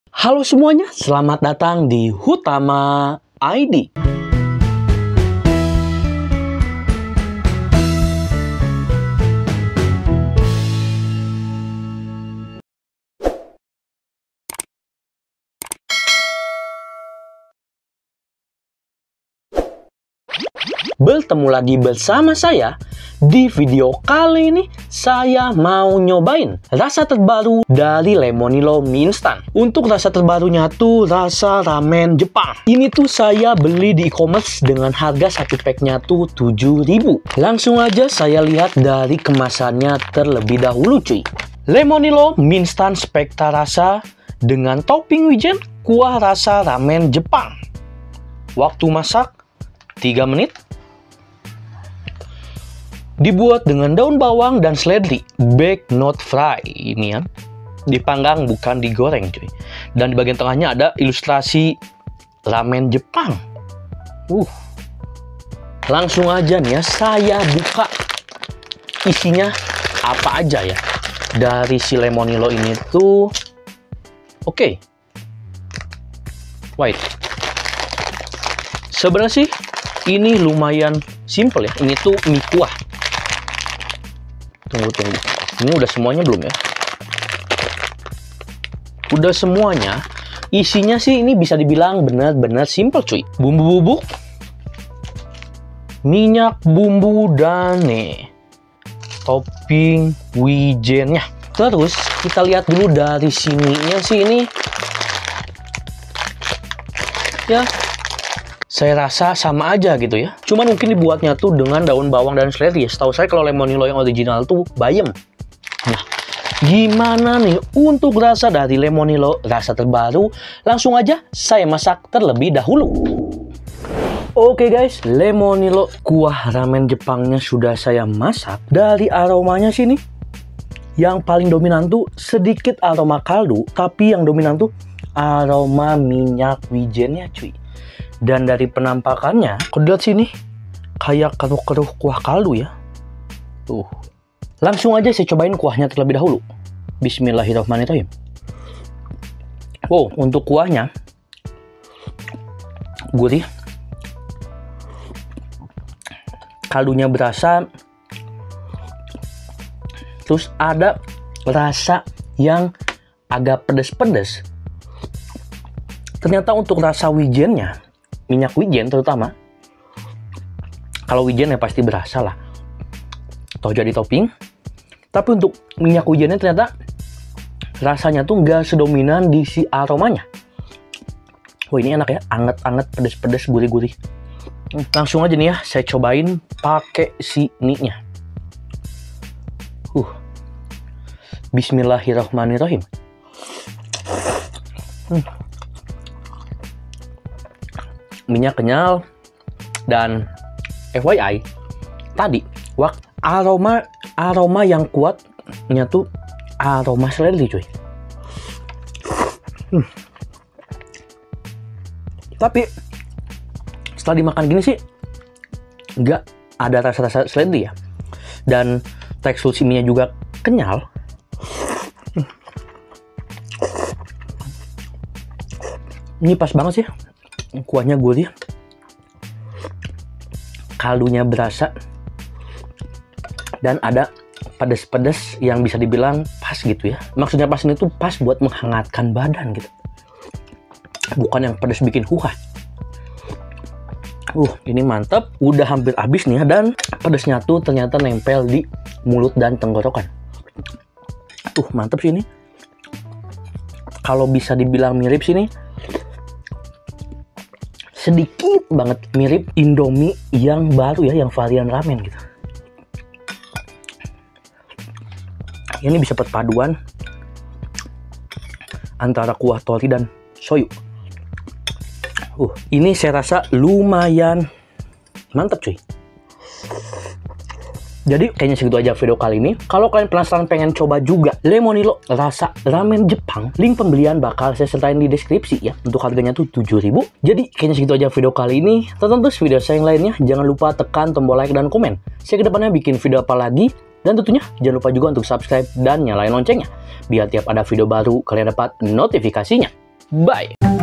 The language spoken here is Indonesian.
Halo semuanya, selamat datang di Hutama ID. Bertemu lagi bersama saya. Di video kali ini saya mau nyobain rasa terbaru dari Lemonilo mie instan. Untuk rasa terbarunya tuh rasa ramen Jepang. Ini tuh saya beli di e-commerce dengan harga satu packnya tuh 7.000. Langsung aja saya lihat dari kemasannya terlebih dahulu cuy. Lemonilo mie instan spekta rasa dengan topping wijen kuah rasa ramen Jepang. Waktu masak 3 menit. Dibuat dengan daun bawang dan seledri, bake not fry. Ini ya, dipanggang bukan digoreng cuy. Dan di bagian tengahnya ada ilustrasi ramen Jepang. Langsung aja nih ya, saya buka isinya apa aja ya dari si Lemonilo ini tuh. Oke. Wait. Sebenarnya sih ini lumayan simple ya. Ini tuh mie kuah. Tunggu. Ini udah semuanya belum ya? Udah semuanya. Isinya sih ini bisa dibilang benar-benar simple cuy. Bumbu bubuk, minyak bumbu, dan nih topping wijennya. Terus kita lihat dulu dari sininya sih ini. Ya, saya rasa sama aja gitu ya. Cuman mungkin dibuatnya tuh dengan daun bawang dan seledri. Setahu saya kalau Lemonilo yang original tuh bayam. Nah, gimana nih untuk rasa dari Lemonilo rasa terbaru? Langsung aja saya masak terlebih dahulu. Oke guys, Lemonilo kuah ramen Jepangnya sudah saya masak. Dari aromanya sini, yang paling dominan tuh sedikit aroma kaldu, tapi yang dominan tuh aroma minyak wijennya cuy. Dan dari penampakannya, kalau lihat sini, kayak keruh-keruh kuah kaldu ya. Tuh. Langsung aja saya cobain kuahnya terlebih dahulu. Bismillahirrahmanirrahim. Wow, untuk kuahnya, gurih. Kaldunya berasa. Terus ada rasa yang agak pedas-pedas. Ternyata untuk rasa wijennya, minyak wijen terutama, kalau wijen ya pasti berasa lah atau jadi topping, tapi untuk minyak wijennya ternyata rasanya tuh nggak sedominan di si aromanya. Wah, ini enak ya, anget-anget, pedes-pedes, gurih-gurih. Langsung aja nih ya, saya cobain pakai si mie-nya. Bismillahirrahmanirrahim. Minyak kenyal. Dan FYI, tadi aroma yang kuatnya tuh aroma seledri cuy. Tapi setelah dimakan gini sih nggak ada rasa-rasa seledri ya. Dan tekstur siminya juga kenyal. Ini pas banget sih. Kuahnya gurih, kaldunya berasa, dan ada pedas-pedas yang bisa dibilang pas gitu ya. Maksudnya pas ini tuh pas buat menghangatkan badan gitu. Bukan yang pedas bikin huha. Ini mantap. Udah hampir habis nih ya. Dan pedasnya tuh ternyata nempel di mulut dan tenggorokan. Mantap sih ini. Kalau bisa dibilang mirip sini, sedikit banget mirip Indomie yang baru ya, yang varian ramen gitu. Ini bisa perpaduan antara kuah tori dan soyu. Ini saya rasa lumayan mantap cuy. Jadi kayaknya segitu aja video kali ini. Kalau kalian penasaran pengen coba juga Lemonilo rasa ramen Jepang, link pembelian bakal saya sertain di deskripsi ya. Untuk harganya tuh 7.000. Jadi kayaknya segitu aja video kali ini. Tonton terus video saya yang lainnya. Jangan lupa tekan tombol like dan komen. Saya kedepannya bikin video apa lagi. Dan tentunya jangan lupa juga untuk subscribe dan nyalain loncengnya, biar tiap ada video baru kalian dapat notifikasinya. Bye!